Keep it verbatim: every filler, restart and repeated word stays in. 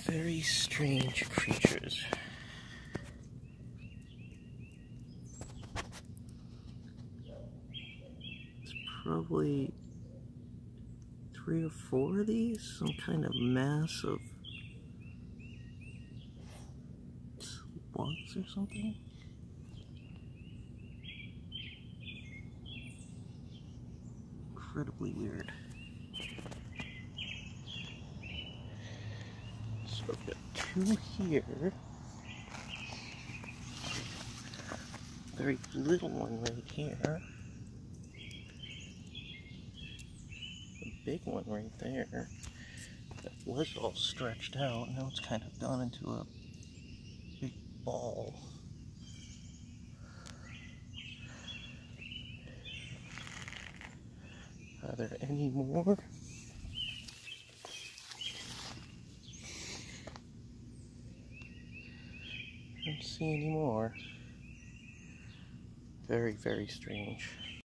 Very strange creatures. It's probably three or four of these, some kind of mass of bugs or something. Incredibly weird. So I've got two here. Very little one right here. A big one right there. That was all stretched out. Now it's kind of gone into a big ball. Are there any more? I don't see any more. Very, very strange.